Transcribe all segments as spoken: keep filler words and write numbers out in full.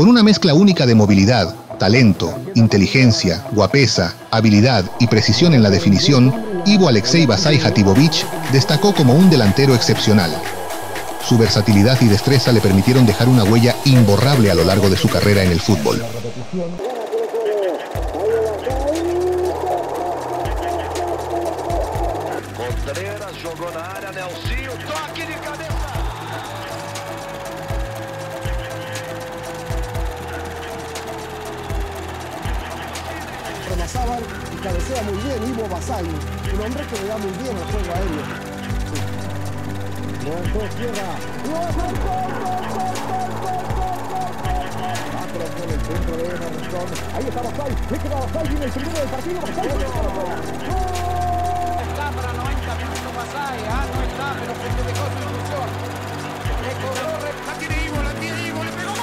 Con una mezcla única de movilidad, talento, inteligencia, guapesa, habilidad y precisión en la definición, Ivo Alexei Vasai Jatibovich destacó como un delantero excepcional. Su versatilidad y destreza le permitieron dejar una huella imborrable a lo largo de su carrera en el fútbol. Remazaban y cabecea muy bien Ivo Vasai, un hombre que le da muy bien al juego aéreo. Levantó tierra. Atrás con el centro de Emerson. Ahí está Vasai. Le queda Vasai. Viene el primero del partido. Vasai. Está para noventa minutos Vasai. Ah, no está, pero se dejó su ilusión. Le cobró. La tiene Ivo, la tiene Ivo. Le pegó.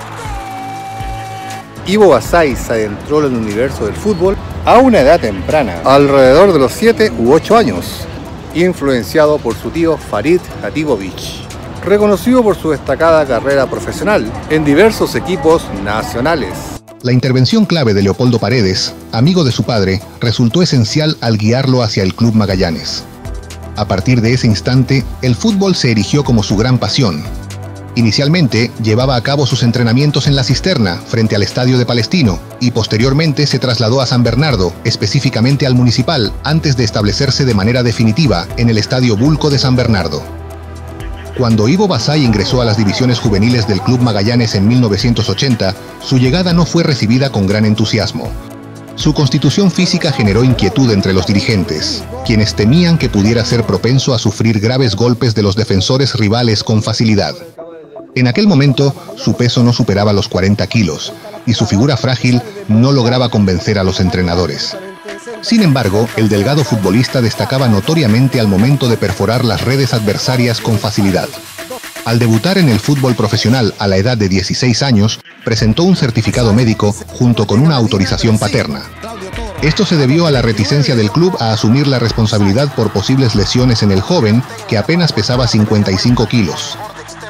Ivo Vasai se adentró en el universo del fútbol a una edad temprana, alrededor de los siete u ocho años, influenciado por su tío Farid Jatibovich, reconocido por su destacada carrera profesional en diversos equipos nacionales. La intervención clave de Leopoldo Paredes, amigo de su padre, resultó esencial al guiarlo hacia el Club Magallanes. A partir de ese instante, el fútbol se erigió como su gran pasión. Inicialmente, llevaba a cabo sus entrenamientos en La Cisterna, frente al Estadio de Palestino, y posteriormente se trasladó a San Bernardo, específicamente al Municipal, antes de establecerse de manera definitiva en el Estadio Bulco de San Bernardo. Cuando Ivo Vasai ingresó a las divisiones juveniles del Club Magallanes en mil novecientos ochenta, su llegada no fue recibida con gran entusiasmo. Su constitución física generó inquietud entre los dirigentes, quienes temían que pudiera ser propenso a sufrir graves golpes de los defensores rivales con facilidad. En aquel momento, su peso no superaba los cuarenta kilos y su figura frágil no lograba convencer a los entrenadores. Sin embargo, el delgado futbolista destacaba notoriamente al momento de perforar las redes adversarias con facilidad. Al debutar en el fútbol profesional a la edad de dieciséis años, presentó un certificado médico junto con una autorización paterna. Esto se debió a la reticencia del club a asumir la responsabilidad por posibles lesiones en el joven, que apenas pesaba cincuenta y cinco kilos.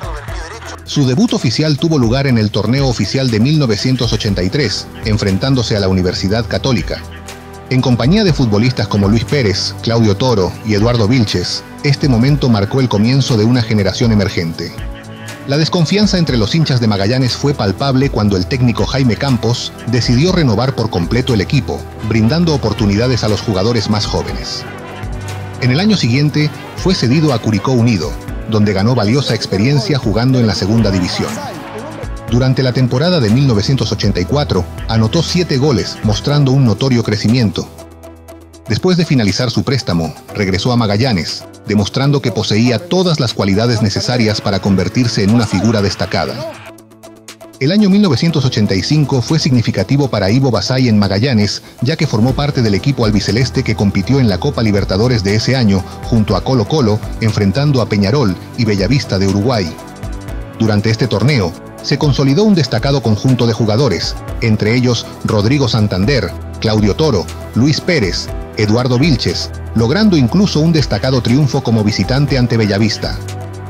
Su debut oficial tuvo lugar en el torneo oficial de mil novecientos ochenta y tres, enfrentándose a la Universidad Católica. En compañía de futbolistas como Luis Pérez, Claudio Toro y Eduardo Vilches, este momento marcó el comienzo de una generación emergente. La desconfianza entre los hinchas de Magallanes fue palpable cuando el técnico Jaime Campos decidió renovar por completo el equipo, brindando oportunidades a los jugadores más jóvenes. En el año siguiente fue cedido a Curicó Unido, donde ganó valiosa experiencia jugando en la segunda división. Durante la temporada de mil novecientos ochenta y cuatro, anotó siete goles, mostrando un notorio crecimiento. Después de finalizar su préstamo, regresó a Magallanes, demostrando que poseía todas las cualidades necesarias para convertirse en una figura destacada. El año mil novecientos ochenta y cinco fue significativo para Ivo Vasai en Magallanes, ya que formó parte del equipo albiceleste que compitió en la Copa Libertadores de ese año, junto a Colo Colo, enfrentando a Peñarol y Bellavista de Uruguay. Durante este torneo, se consolidó un destacado conjunto de jugadores, entre ellos Rodrigo Santander, Claudio Toro, Luis Pérez, Eduardo Vilches, logrando incluso un destacado triunfo como visitante ante Bellavista.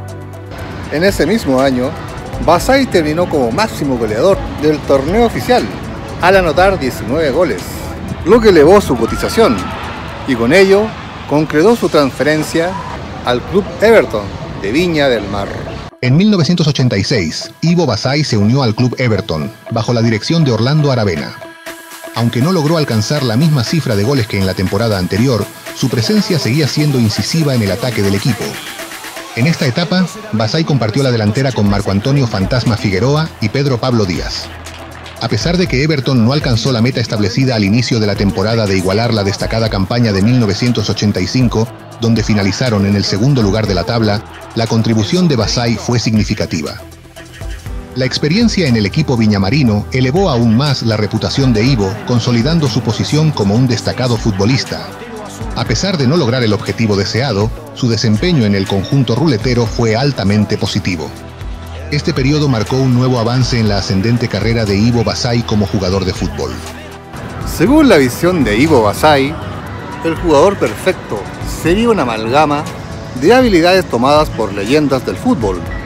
En ese mismo año, Vasai terminó como máximo goleador del torneo oficial, al anotar diecinueve goles, lo que elevó su cotización, y con ello concretó su transferencia al Club Everton de Viña del Mar. En mil novecientos ochenta y seis, Ivo Vasai se unió al Club Everton, bajo la dirección de Orlando Aravena. Aunque no logró alcanzar la misma cifra de goles que en la temporada anterior, su presencia seguía siendo incisiva en el ataque del equipo. En esta etapa, Vasai compartió la delantera con Marco Antonio Fantasma Figueroa y Pedro Pablo Díaz. A pesar de que Everton no alcanzó la meta establecida al inicio de la temporada de igualar la destacada campaña de mil novecientos ochenta y cinco, donde finalizaron en el segundo lugar de la tabla, la contribución de Vasai fue significativa. La experiencia en el equipo viñamarino elevó aún más la reputación de Ivo, consolidando su posición como un destacado futbolista. A pesar de no lograr el objetivo deseado, su desempeño en el conjunto ruletero fue altamente positivo. Este periodo marcó un nuevo avance en la ascendente carrera de Ivo Vasai como jugador de fútbol. Según la visión de Ivo Vasai, el jugador perfecto sería una amalgama de habilidades tomadas por leyendas del fútbol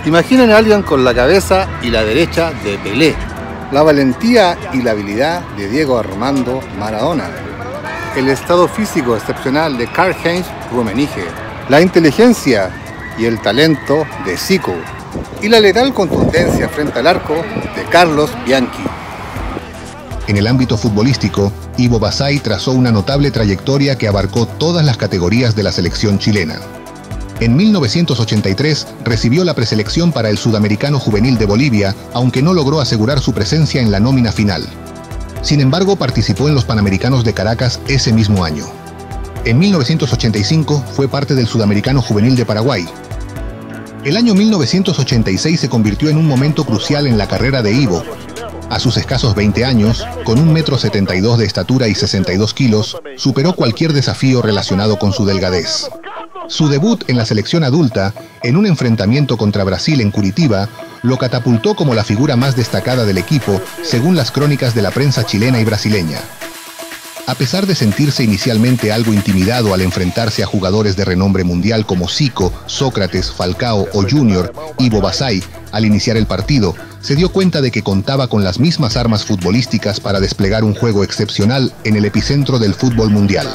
Imaginen a alguien con la cabeza y la derecha de Pelé, la valentía y la habilidad de Diego Armando Maradona, el estado físico excepcional de Karl-Heinz Rummenigge, la inteligencia y el talento de Zico y la letal contundencia frente al arco de Carlos Bianchi. En el ámbito futbolístico, Ivo Basay trazó una notable trayectoria que abarcó todas las categorías de la selección chilena. En mil novecientos ochenta y tres recibió la preselección para el Sudamericano Juvenil de Bolivia, aunque no logró asegurar su presencia en la nómina final. Sin embargo, participó en los Panamericanos de Caracas ese mismo año. En mil novecientos ochenta y cinco fue parte del Sudamericano Juvenil de Paraguay. El año mil novecientos ochenta y seis se convirtió en un momento crucial en la carrera de Ivo. A sus escasos veinte años, con un metro setenta y dos de estatura y sesenta y dos kilos, superó cualquier desafío relacionado con su delgadez. Su debut en la selección adulta, en un enfrentamiento contra Brasil en Curitiba, lo catapultó como la figura más destacada del equipo, según las crónicas de la prensa chilena y brasileña. A pesar de sentirse inicialmente algo intimidado al enfrentarse a jugadores de renombre mundial como Zico, Sócrates, Falcao o Junior, Ivo Basay, al iniciar el partido, se dio cuenta de que contaba con las mismas armas futbolísticas para desplegar un juego excepcional en el epicentro del fútbol mundial.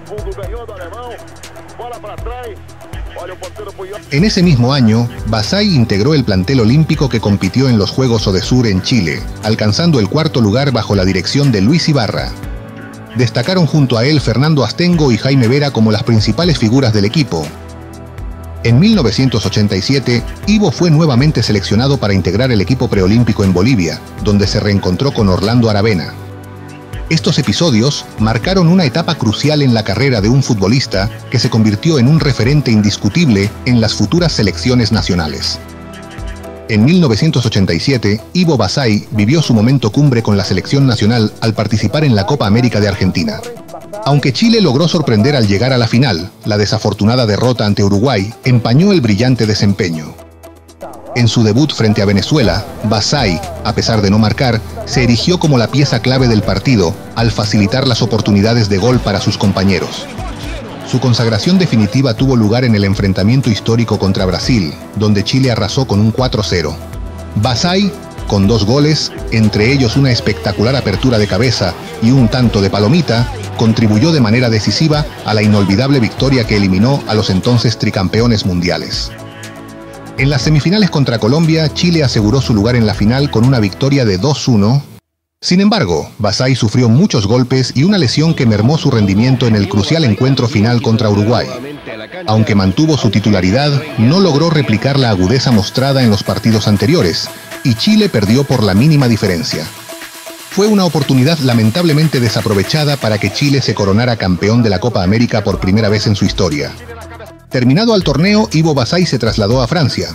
En ese mismo año, Basay integró el plantel olímpico que compitió en los Juegos Odesur en Chile, alcanzando el cuarto lugar bajo la dirección de Luis Ibarra. Destacaron junto a él Fernando Astengo y Jaime Vera como las principales figuras del equipo. En mil novecientos ochenta y siete, Ivo fue nuevamente seleccionado para integrar el equipo preolímpico en Bolivia, donde se reencontró con Orlando Aravena. Estos episodios marcaron una etapa crucial en la carrera de un futbolista que se convirtió en un referente indiscutible en las futuras selecciones nacionales. En mil novecientos ochenta y siete, Ivo Basay vivió su momento cumbre con la selección nacional al participar en la Copa América de Argentina. Aunque Chile logró sorprender al llegar a la final, la desafortunada derrota ante Uruguay empañó el brillante desempeño. En su debut frente a Venezuela, Basay, a pesar de no marcar, se erigió como la pieza clave del partido al facilitar las oportunidades de gol para sus compañeros. Su consagración definitiva tuvo lugar en el enfrentamiento histórico contra Brasil, donde Chile arrasó con un cuatro cero. Basay, con dos goles, entre ellos una espectacular apertura de cabeza y un tanto de palomita, contribuyó de manera decisiva a la inolvidable victoria que eliminó a los entonces tricampeones mundiales. En las semifinales contra Colombia, Chile aseguró su lugar en la final con una victoria de dos uno. Sin embargo, Basay sufrió muchos golpes y una lesión que mermó su rendimiento en el crucial encuentro final contra Uruguay. Aunque mantuvo su titularidad, no logró replicar la agudeza mostrada en los partidos anteriores, y Chile perdió por la mínima diferencia. Fue una oportunidad lamentablemente desaprovechada para que Chile se coronara campeón de la Copa América por primera vez en su historia. Terminado el torneo, Ivo Basay se trasladó a Francia.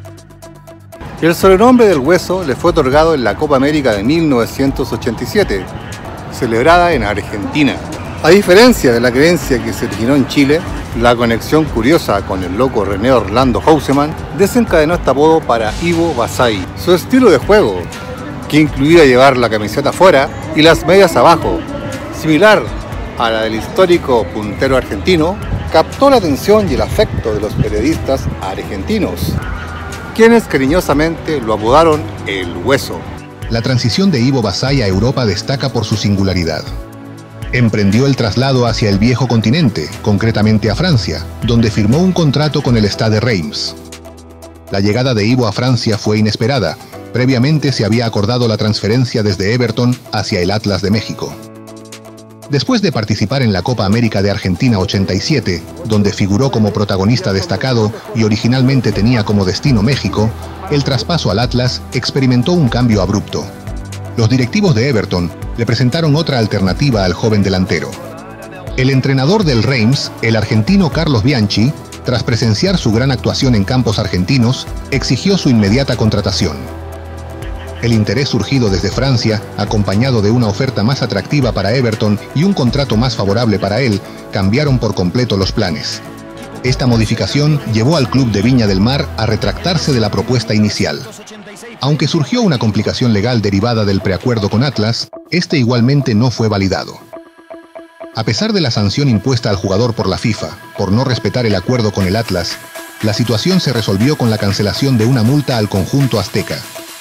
El sobrenombre del Hueso le fue otorgado en la Copa América de mil novecientos ochenta y siete, celebrada en Argentina. A diferencia de la creencia que se originó en Chile, la conexión curiosa con el loco René Orlando Houseman desencadenó este apodo para Ivo Basay. Su estilo de juego, que incluía llevar la camiseta afuera y las medias abajo, similar a la del histórico puntero argentino, captó la atención y el afecto de los periodistas argentinos, quienes cariñosamente lo apodaron el Hueso. La transición de Ivo Basay a Europa destaca por su singularidad. Emprendió el traslado hacia el viejo continente, concretamente a Francia, donde firmó un contrato con el Stade Reims. La llegada de Ivo a Francia fue inesperada. Previamente se había acordado la transferencia desde Everton hacia el Atlas de México. Después de participar en la Copa América de Argentina ochenta y siete, donde figuró como protagonista destacado y originalmente tenía como destino México, el traspaso al Atlas experimentó un cambio abrupto. Los directivos de Everton le presentaron otra alternativa al joven delantero. El entrenador del Reims, el argentino Carlos Bianchi, tras presenciar su gran actuación en campos argentinos, exigió su inmediata contratación. El interés surgido desde Francia, acompañado de una oferta más atractiva para Everton y un contrato más favorable para él, cambiaron por completo los planes. Esta modificación llevó al club de Viña del Mar a retractarse de la propuesta inicial. Aunque surgió una complicación legal derivada del preacuerdo con Atlas, este igualmente no fue validado. A pesar de la sanción impuesta al jugador por la FIFA por no respetar el acuerdo con el Atlas, la situación se resolvió con la cancelación de una multa al conjunto azteca.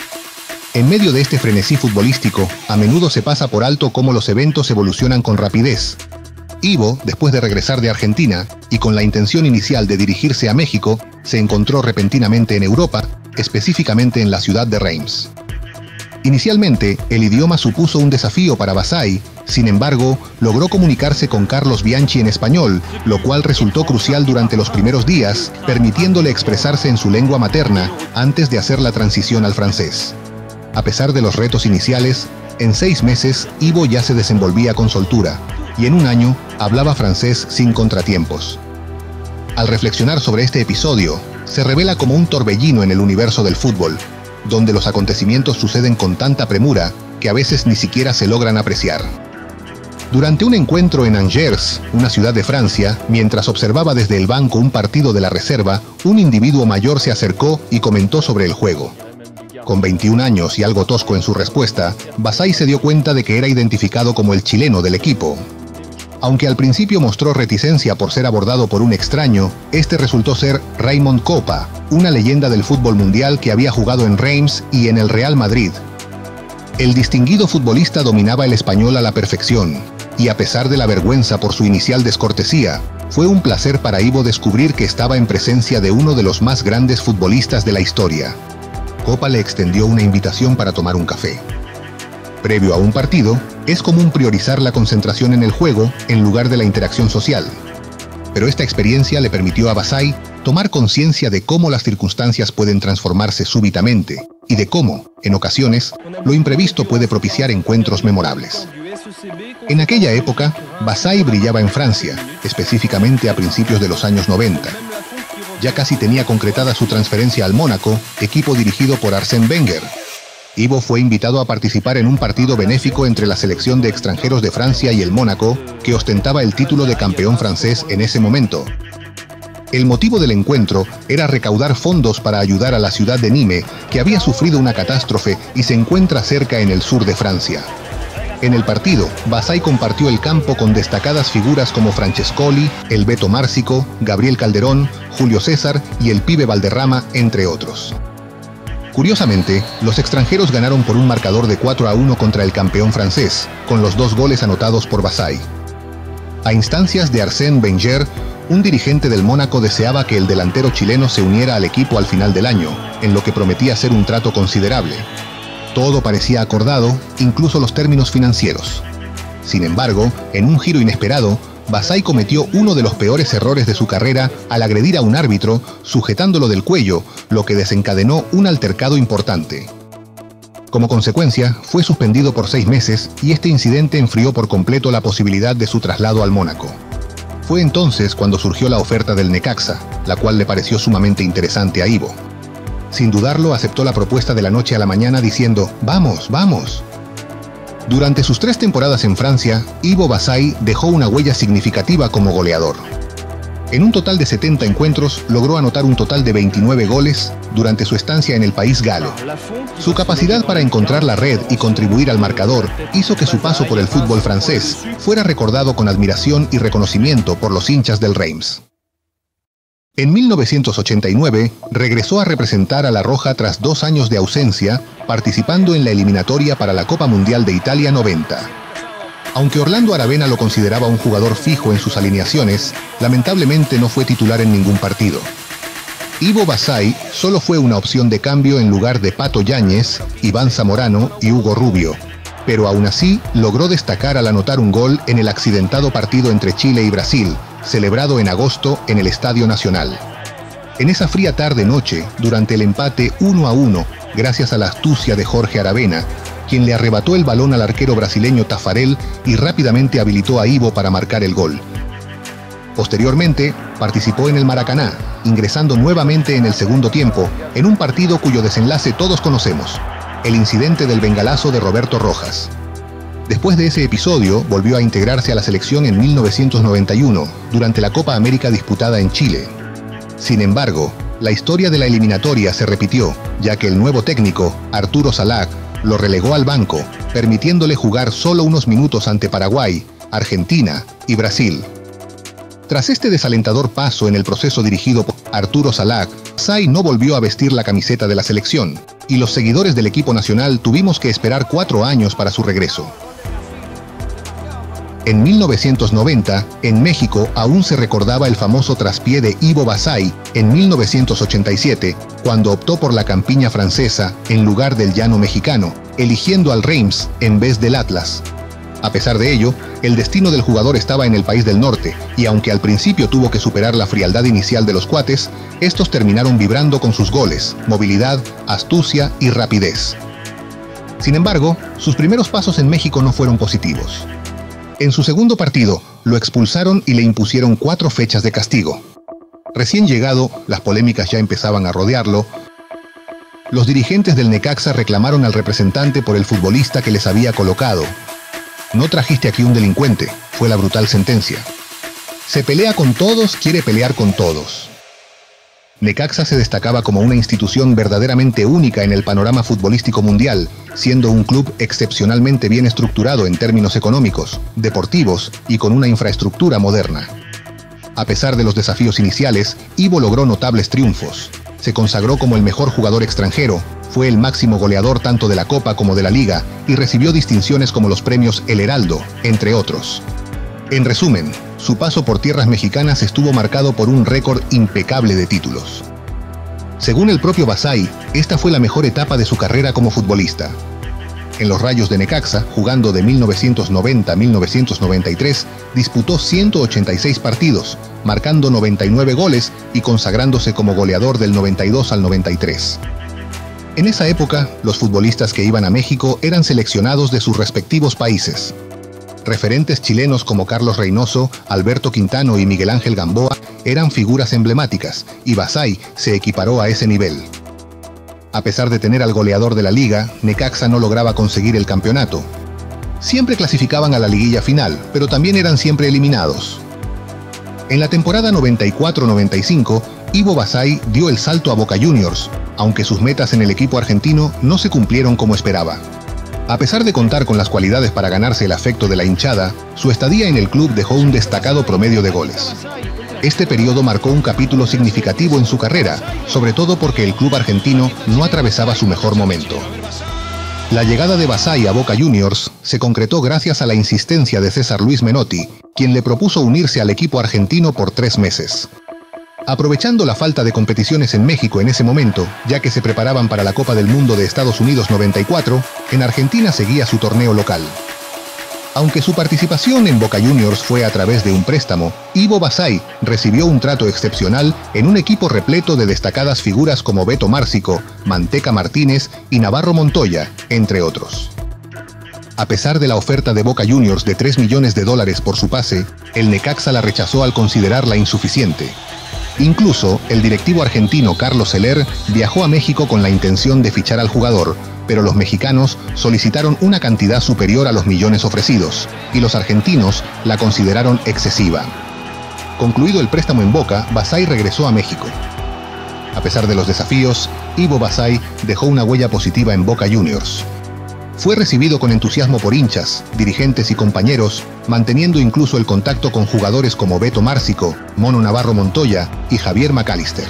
En medio de este frenesí futbolístico, a menudo se pasa por alto cómo los eventos evolucionan con rapidez. Ivo, después de regresar de Argentina, y con la intención inicial de dirigirse a México, se encontró repentinamente en Europa, específicamente en la ciudad de Reims. Inicialmente, el idioma supuso un desafío para Vasai, sin embargo, logró comunicarse con Carlos Bianchi en español, lo cual resultó crucial durante los primeros días, permitiéndole expresarse en su lengua materna antes de hacer la transición al francés. A pesar de los retos iniciales, en seis meses Ivo ya se desenvolvía con soltura, y en un año hablaba francés sin contratiempos. Al reflexionar sobre este episodio, se revela como un torbellino en el universo del fútbol, donde los acontecimientos suceden con tanta premura que a veces ni siquiera se logran apreciar. Durante un encuentro en Angers, una ciudad de Francia, mientras observaba desde el banco un partido de la reserva, un individuo mayor se acercó y comentó sobre el juego. Con veintiún años y algo tosco en su respuesta, Vasai se dio cuenta de que era identificado como el chileno del equipo. Aunque al principio mostró reticencia por ser abordado por un extraño, este resultó ser Raymond Kopa, una leyenda del fútbol mundial que había jugado en Reims y en el Real Madrid. El distinguido futbolista dominaba el español a la perfección, y a pesar de la vergüenza por su inicial descortesía, fue un placer para Ivo descubrir que estaba en presencia de uno de los más grandes futbolistas de la historia. Kopa le extendió una invitación para tomar un café. Previo a un partido, es común priorizar la concentración en el juego en lugar de la interacción social. Pero esta experiencia le permitió a Vasai tomar conciencia de cómo las circunstancias pueden transformarse súbitamente y de cómo, en ocasiones, lo imprevisto puede propiciar encuentros memorables. En aquella época, Vasai brillaba en Francia, específicamente a principios de los años noventa. Ya casi tenía concretada su transferencia al Mónaco, equipo dirigido por Arsène Wenger. Ivo fue invitado a participar en un partido benéfico entre la selección de extranjeros de Francia y el Mónaco, que ostentaba el título de campeón francés en ese momento. El motivo del encuentro era recaudar fondos para ayudar a la ciudad de Nîmes, que había sufrido una catástrofe y se encuentra cerca en el sur de Francia. En el partido, Vasai compartió el campo con destacadas figuras como Francescoli, el Beto Márcico, Gabriel Calderón, Julio César y el Pibe Valderrama, entre otros. Curiosamente, los extranjeros ganaron por un marcador de cuatro a uno contra el campeón francés, con los dos goles anotados por Vasai. A instancias de Arsène Wenger, un dirigente del Mónaco deseaba que el delantero chileno se uniera al equipo al final del año, en lo que prometía ser un trato considerable. Todo parecía acordado, incluso los términos financieros. Sin embargo, en un giro inesperado, Vasai cometió uno de los peores errores de su carrera al agredir a un árbitro, sujetándolo del cuello, lo que desencadenó un altercado importante. Como consecuencia, fue suspendido por seis meses y este incidente enfrió por completo la posibilidad de su traslado al Mónaco. Fue entonces cuando surgió la oferta del Necaxa, la cual le pareció sumamente interesante a Ivo. Sin dudarlo, aceptó la propuesta de la noche a la mañana diciendo: «¡Vamos, vamos!». Durante sus tres temporadas en Francia, Ivo Vasai dejó una huella significativa como goleador. En un total de setenta encuentros, logró anotar un total de veintinueve goles durante su estancia en el país galo. Su capacidad para encontrar la red y contribuir al marcador hizo que su paso por el fútbol francés fuera recordado con admiración y reconocimiento por los hinchas del Reims. En mil novecientos ochenta y nueve, regresó a representar a La Roja tras dos años de ausencia, participando en la eliminatoria para la Copa Mundial de Italia noventa. Aunque Orlando Aravena lo consideraba un jugador fijo en sus alineaciones, lamentablemente no fue titular en ningún partido. Ivo Vasai solo fue una opción de cambio en lugar de Pato Yáñez, Iván Zamorano y Hugo Rubio, pero aún así logró destacar al anotar un gol en el accidentado partido entre Chile y Brasil, celebrado en agosto en el Estadio Nacional. En esa fría tarde-noche, durante el empate uno a uno, gracias a la astucia de Jorge Aravena, quien le arrebató el balón al arquero brasileño Tafarel y rápidamente habilitó a Ivo para marcar el gol. Posteriormente, participó en el Maracaná, ingresando nuevamente en el segundo tiempo, en un partido cuyo desenlace todos conocemos, el incidente del bengalazo de Roberto Rojas. Después de ese episodio, volvió a integrarse a la selección en mil novecientos noventa y uno, durante la Copa América disputada en Chile. Sin embargo, la historia de la eliminatoria se repitió, ya que el nuevo técnico, Arturo Salak, lo relegó al banco, permitiéndole jugar solo unos minutos ante Paraguay, Argentina y Brasil. Tras este desalentador paso en el proceso dirigido por Arturo Salak, Basay no volvió a vestir la camiseta de la selección, y los seguidores del equipo nacional tuvimos que esperar cuatro años para su regreso. En mil novecientos noventa, en México, aún se recordaba el famoso traspié de Ivo Basay en mil novecientos ochenta y siete, cuando optó por la campiña francesa en lugar del llano mexicano, eligiendo al Reims en vez del Atlas. A pesar de ello, el destino del jugador estaba en el país del norte, y aunque al principio tuvo que superar la frialdad inicial de los cuates, estos terminaron vibrando con sus goles, movilidad, astucia y rapidez. Sin embargo, sus primeros pasos en México no fueron positivos. En su segundo partido, lo expulsaron y le impusieron cuatro fechas de castigo. Recién llegado, las polémicas ya empezaban a rodearlo. Los dirigentes del Necaxa reclamaron al representante por el futbolista que les había colocado. No trajiste aquí un delincuente, fue la brutal sentencia. Se pelea con todos, quiere pelear con todos. Necaxa se destacaba como una institución verdaderamente única en el panorama futbolístico mundial, siendo un club excepcionalmente bien estructurado en términos económicos, deportivos y con una infraestructura moderna. A pesar de los desafíos iniciales, Ivo logró notables triunfos. Se consagró como el mejor jugador extranjero, fue el máximo goleador tanto de la Copa como de la Liga y recibió distinciones como los premios El Heraldo, entre otros. En resumen, su paso por tierras mexicanas estuvo marcado por un récord impecable de títulos. Según el propio Basay, esta fue la mejor etapa de su carrera como futbolista. En los Rayos de Necaxa, jugando de mil novecientos noventa a mil novecientos noventa y tres, disputó ciento ochenta y seis partidos, marcando noventa y nueve goles y consagrándose como goleador del noventa y dos al noventa y tres. En esa época, los futbolistas que iban a México eran seleccionados de sus respectivos países. Referentes chilenos como Carlos Reynoso, Alberto Quintano y Miguel Ángel Gamboa eran figuras emblemáticas, y Basay se equiparó a ese nivel. A pesar de tener al goleador de la liga, Necaxa no lograba conseguir el campeonato. Siempre clasificaban a la liguilla final, pero también eran siempre eliminados. En la temporada noventa y cuatro noventa y cinco, Ivo Basay dio el salto a Boca Juniors, aunque sus metas en el equipo argentino no se cumplieron como esperaba. A pesar de contar con las cualidades para ganarse el afecto de la hinchada, su estadía en el club dejó un destacado promedio de goles. Este periodo marcó un capítulo significativo en su carrera, sobre todo porque el club argentino no atravesaba su mejor momento. La llegada de Basay a Boca Juniors se concretó gracias a la insistencia de César Luis Menotti, quien le propuso unirse al equipo argentino por tres meses. Aprovechando la falta de competiciones en México en ese momento, ya que se preparaban para la Copa del Mundo de Estados Unidos noventa y cuatro, en Argentina seguía su torneo local. Aunque su participación en Boca Juniors fue a través de un préstamo, Ivo Basay recibió un trato excepcional en un equipo repleto de destacadas figuras como Beto Márcico, Manteca Martínez y Navarro Montoya, entre otros. A pesar de la oferta de Boca Juniors de tres millones de dólares por su pase, el Necaxa la rechazó al considerarla insuficiente. Incluso, el directivo argentino Carlos Heller viajó a México con la intención de fichar al jugador, pero los mexicanos solicitaron una cantidad superior a los millones ofrecidos, y los argentinos la consideraron excesiva. Concluido el préstamo en Boca, Basay regresó a México. A pesar de los desafíos, Ivo Basay dejó una huella positiva en Boca Juniors. Fue recibido con entusiasmo por hinchas, dirigentes y compañeros, manteniendo incluso el contacto con jugadores como Beto Márcico, Mono Navarro Montoya y Javier McAllister.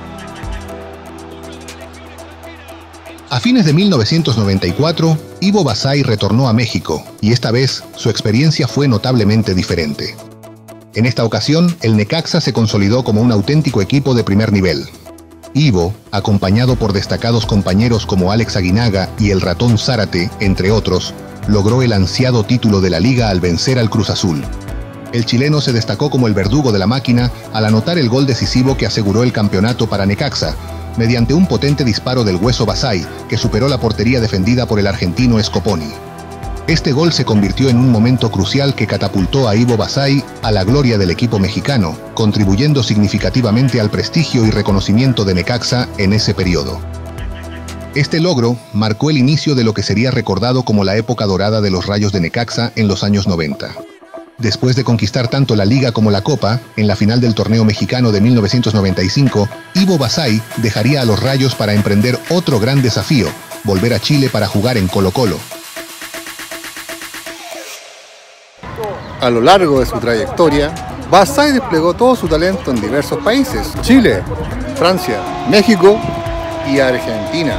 A fines de mil novecientos noventa y cuatro, Ivo Basay retornó a México, y esta vez su experiencia fue notablemente diferente. En esta ocasión, el Necaxa se consolidó como un auténtico equipo de primer nivel. Ivo, acompañado por destacados compañeros como Alex Aguinaga y el Ratón Zárate, entre otros, logró el ansiado título de la Liga al vencer al Cruz Azul. El chileno se destacó como el verdugo de la máquina al anotar el gol decisivo que aseguró el campeonato para Necaxa, mediante un potente disparo del Hueso Basay, que superó la portería defendida por el argentino Scoponi. Este gol se convirtió en un momento crucial que catapultó a Ivo Basay a la gloria del equipo mexicano, contribuyendo significativamente al prestigio y reconocimiento de Necaxa en ese periodo. Este logro marcó el inicio de lo que sería recordado como la época dorada de los Rayos de Necaxa en los años noventa. Después de conquistar tanto la Liga como la Copa, en la final del torneo mexicano de mil novecientos noventa y cinco, Ivo Basay dejaría a los Rayos para emprender otro gran desafío, volver a Chile para jugar en Colo-Colo. A lo largo de su trayectoria, Basay desplegó todo su talento en diversos países: Chile, Francia, México y Argentina.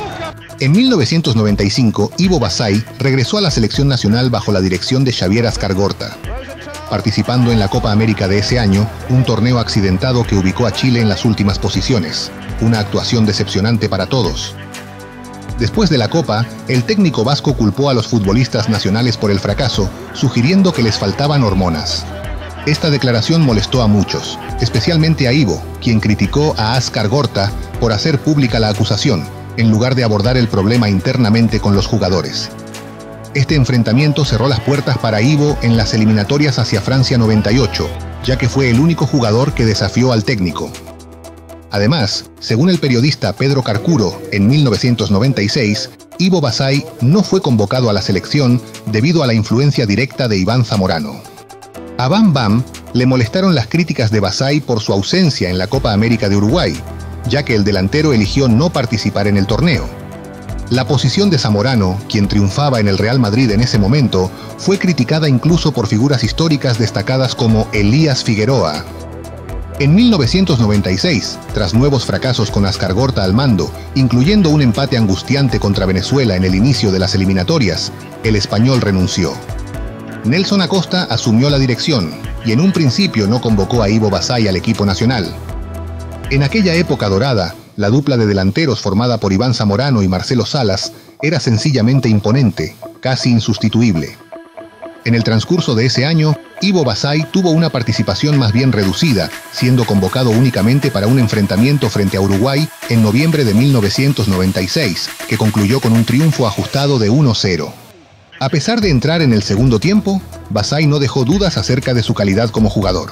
En mil novecientos noventa y cinco, Ivo Basay regresó a la selección nacional bajo la dirección de Xavier Ascargorta, participando en la Copa América de ese año, un torneo accidentado que ubicó a Chile en las últimas posiciones, una actuación decepcionante para todos. Después de la Copa, el técnico vasco culpó a los futbolistas nacionales por el fracaso, sugiriendo que les faltaban hormonas. Esta declaración molestó a muchos, especialmente a Ivo, quien criticó a Ascargorta por hacer pública la acusación, en lugar de abordar el problema internamente con los jugadores. Este enfrentamiento cerró las puertas para Ivo en las eliminatorias hacia Francia noventa y ocho, ya que fue el único jugador que desafió al técnico. Además, según el periodista Pedro Carcuro, en mil novecientos noventa y seis, Ivo Basay no fue convocado a la selección debido a la influencia directa de Iván Zamorano. A Bam Bam le molestaron las críticas de Basay por su ausencia en la Copa América de Uruguay, ya que el delantero eligió no participar en el torneo. La posición de Zamorano, quien triunfaba en el Real Madrid en ese momento, fue criticada incluso por figuras históricas destacadas como Elías Figueroa. En mil novecientos noventa y seis, tras nuevos fracasos con Ascargorta al mando, incluyendo un empate angustiante contra Venezuela en el inicio de las eliminatorias, el español renunció. Nelson Acosta asumió la dirección y en un principio no convocó a Ivo Basay al equipo nacional. En aquella época dorada, la dupla de delanteros formada por Iván Zamorano y Marcelo Salas era sencillamente imponente, casi insustituible. En el transcurso de ese año, Ivo Basay tuvo una participación más bien reducida, siendo convocado únicamente para un enfrentamiento frente a Uruguay en noviembre de mil novecientos noventa y seis, que concluyó con un triunfo ajustado de uno cero. A pesar de entrar en el segundo tiempo, Basay no dejó dudas acerca de su calidad como jugador.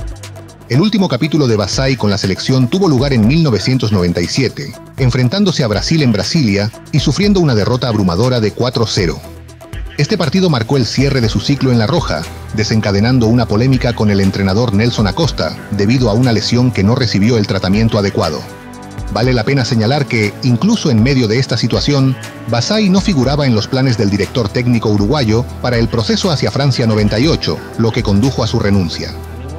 El último capítulo de Basay con la selección tuvo lugar en mil novecientos noventa y siete, enfrentándose a Brasil en Brasilia y sufriendo una derrota abrumadora de cuatro cero. Este partido marcó el cierre de su ciclo en La Roja, desencadenando una polémica con el entrenador Nelson Acosta, debido a una lesión que no recibió el tratamiento adecuado. Vale la pena señalar que, incluso en medio de esta situación, Basay no figuraba en los planes del director técnico uruguayo para el proceso hacia Francia noventa y ocho, lo que condujo a su renuncia.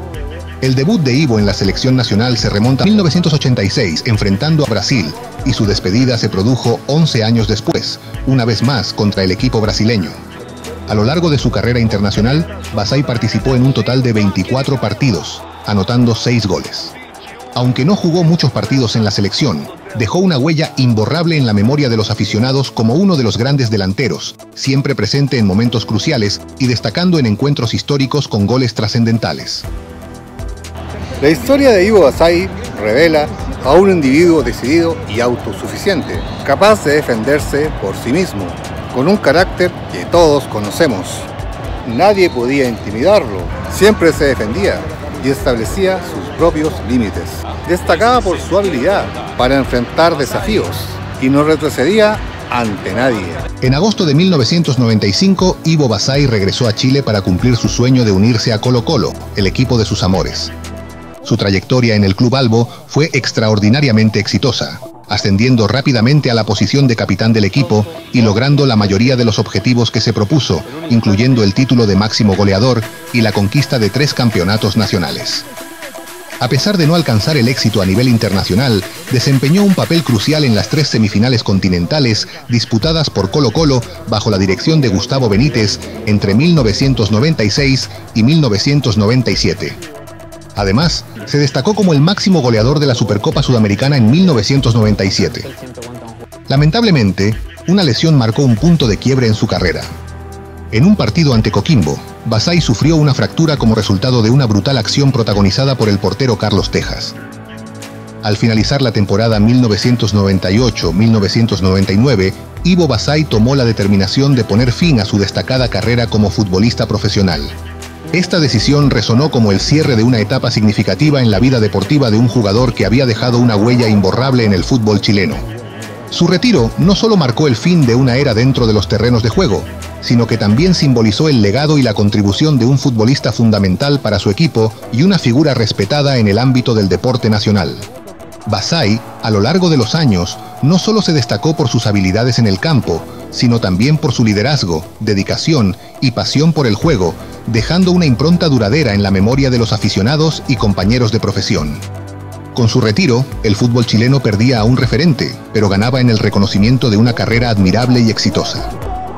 El debut de Ivo en la selección nacional se remonta a mil novecientos ochenta y seis, enfrentando a Brasil, y su despedida se produjo once años después, una vez más contra el equipo brasileño. A lo largo de su carrera internacional, Basay participó en un total de veinticuatro partidos, anotando seis goles. Aunque no jugó muchos partidos en la selección, dejó una huella imborrable en la memoria de los aficionados como uno de los grandes delanteros, siempre presente en momentos cruciales y destacando en encuentros históricos con goles trascendentales. La historia de Ivo Basay revela a un individuo decidido y autosuficiente, capaz de defenderse por sí mismo, con un carácter que todos conocemos. Nadie podía intimidarlo, siempre se defendía y establecía sus propios límites. Destacaba por su habilidad para enfrentar desafíos y no retrocedía ante nadie. En agosto de mil novecientos noventa y cinco, Ivo Basay regresó a Chile para cumplir su sueño de unirse a Colo-Colo, el equipo de sus amores. Su trayectoria en el Club Albo fue extraordinariamente exitosa, ascendiendo rápidamente a la posición de capitán del equipo y logrando la mayoría de los objetivos que se propuso, incluyendo el título de máximo goleador y la conquista de tres campeonatos nacionales. A pesar de no alcanzar el éxito a nivel internacional, desempeñó un papel crucial en las tres semifinales continentales disputadas por Colo-Colo bajo la dirección de Gustavo Benítez entre mil novecientos noventa y seis y mil novecientos noventa y siete. Además, se destacó como el máximo goleador de la Supercopa Sudamericana en mil novecientos noventa y siete. Lamentablemente, una lesión marcó un punto de quiebre en su carrera. En un partido ante Coquimbo, Basay sufrió una fractura como resultado de una brutal acción protagonizada por el portero Carlos Tejas. Al finalizar la temporada mil novecientos noventa y ocho mil novecientos noventa y nueve, Ivo Basay tomó la determinación de poner fin a su destacada carrera como futbolista profesional. Esta decisión resonó como el cierre de una etapa significativa en la vida deportiva de un jugador que había dejado una huella imborrable en el fútbol chileno. Su retiro no solo marcó el fin de una era dentro de los terrenos de juego, sino que también simbolizó el legado y la contribución de un futbolista fundamental para su equipo y una figura respetada en el ámbito del deporte nacional. Basay, a lo largo de los años, no solo se destacó por sus habilidades en el campo, sino también por su liderazgo, dedicación y pasión por el juego, dejando una impronta duradera en la memoria de los aficionados y compañeros de profesión. Con su retiro, el fútbol chileno perdía a un referente, pero ganaba en el reconocimiento de una carrera admirable y exitosa.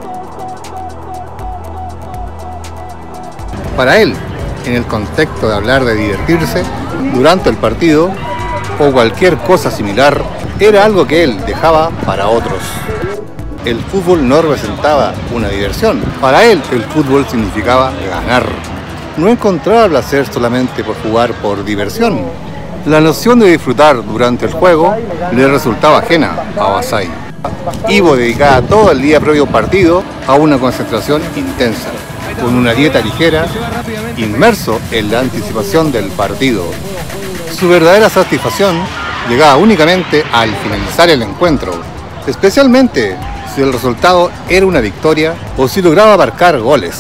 Para él, en el contexto de hablar de divertirse durante el partido o cualquier cosa similar, era algo que él dejaba para otros. El fútbol no representaba una diversión. Para él, el fútbol significaba ganar. No encontraba placer solamente por jugar por diversión. La noción de disfrutar durante el juego le resultaba ajena a Basay. Ivo dedicaba todo el día previo partido a una concentración intensa, con una dieta ligera, inmerso en la anticipación del partido. Su verdadera satisfacción llegaba únicamente al finalizar el encuentro, especialmente si el resultado era una victoria o si lograba marcar goles.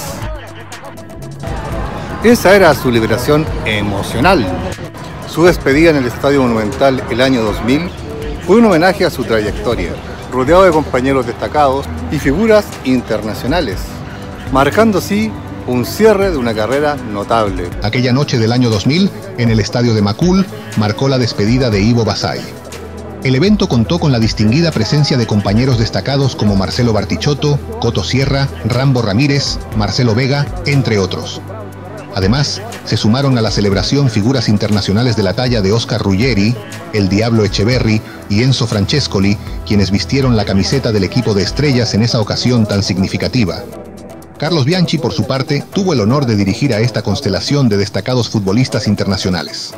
Esa era su liberación emocional. Su despedida en el Estadio Monumental el año dos mil fue un homenaje a su trayectoria, rodeado de compañeros destacados y figuras internacionales, marcando así un cierre de una carrera notable. Aquella noche del año dos mil, en el estadio de Macul, marcó la despedida de Ivo Basay. El evento contó con la distinguida presencia de compañeros destacados como Marcelo Bartichotto, Coto Sierra, Rambo Ramírez, Marcelo Vega, entre otros. Además, se sumaron a la celebración figuras internacionales de la talla de Oscar Ruggeri, el Diablo Echeverri y Enzo Francescoli, quienes vistieron la camiseta del equipo de estrellas en esa ocasión tan significativa. Carlos Bianchi, por su parte, tuvo el honor de dirigir a esta constelación de destacados futbolistas internacionales.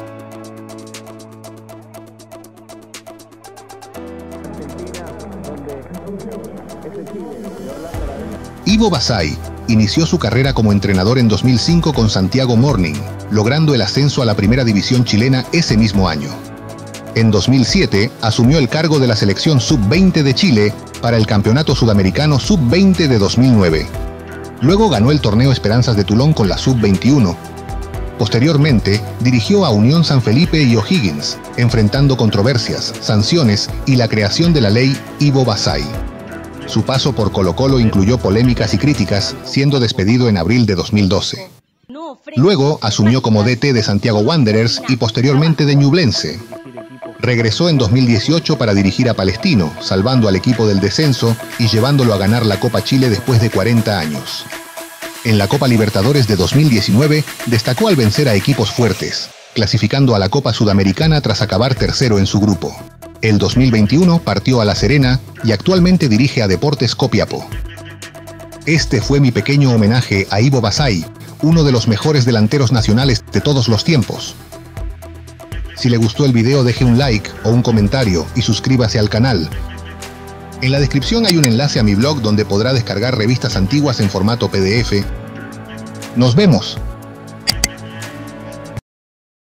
Ivo Basay inició su carrera como entrenador en dos mil cinco con Santiago Morning, logrando el ascenso a la primera división chilena ese mismo año. En dos mil siete asumió el cargo de la selección sub veinte de Chile para el Campeonato Sudamericano sub veinte de dos mil nueve. Luego ganó el torneo Esperanzas de Tulón con la sub veintiuno. Posteriormente, dirigió a Unión San Felipe y O'Higgins, enfrentando controversias, sanciones y la creación de la ley Ivo Basay. Su paso por Colo-Colo incluyó polémicas y críticas, siendo despedido en abril de dos mil doce. Luego asumió como D T de Santiago Wanderers y posteriormente de Ñublense. Regresó en dos mil dieciocho para dirigir a Palestino, salvando al equipo del descenso y llevándolo a ganar la Copa Chile después de cuarenta años. En la Copa Libertadores de dos mil diecinueve destacó al vencer a equipos fuertes, clasificando a la Copa Sudamericana tras acabar tercero en su grupo. El dos mil veintiuno partió a La Serena y actualmente dirige a Deportes Copiapó. Este fue mi pequeño homenaje a Ivo Basay, uno de los mejores delanteros nacionales de todos los tiempos. Si le gustó el video, deje un like o un comentario y suscríbase al canal. En la descripción hay un enlace a mi blog donde podrá descargar revistas antiguas en formato P D F. ¡Nos vemos!